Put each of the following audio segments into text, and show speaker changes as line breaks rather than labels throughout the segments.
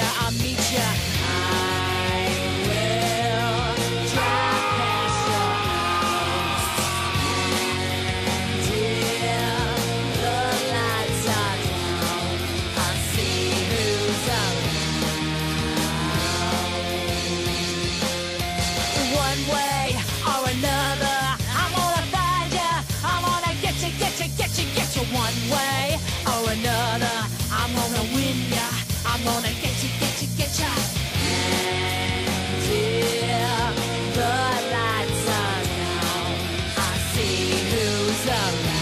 I'll meet ya. I will drive past your house till the lights are down. I'll see who's around. One way or another, I'm gonna find ya. I'm gonna get you, get you, get you, get you. One way or another, I'm gonna win ya. I'm gonna get you, get you, get ya. Until the lights are down, I'll see who's around.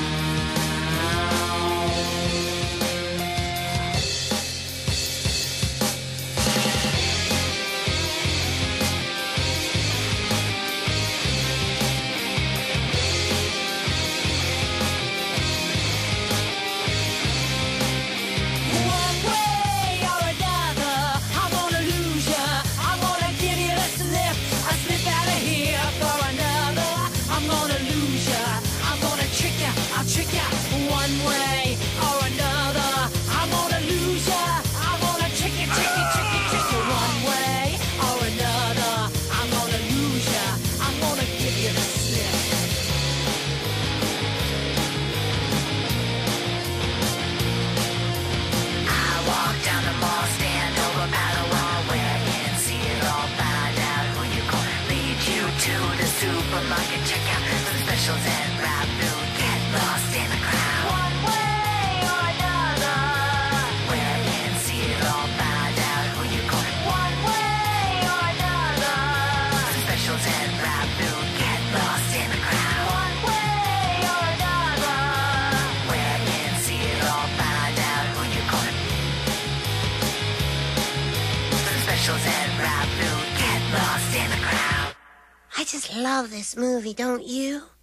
One way or another, I'm gonna lose ya. I'm gonna give you a slip out of here for another. I'm gonna lose ya. I'm gonna trick ya. I'll trick ya. One way or another, I'm gonna lose ya. I'm gonna trick ya, trick ya, trick ya, trick ya. One way or another, I'm gonna lose ya. I'm gonna give you the slip.
I walk down the mall, stand over Padawan, where in, see it all, find out who you call. Lead you to the supermarket, check out the specials and rap food. Get lost in the crowd. One way or another, where in, see it all, find out who you call. One way or another, the specials and rap food. Get lost in the crowd. One way or another, where in, see it all, find out who you call. Specials and rap food, get lost in the crowd.
I just love this movie, don't you?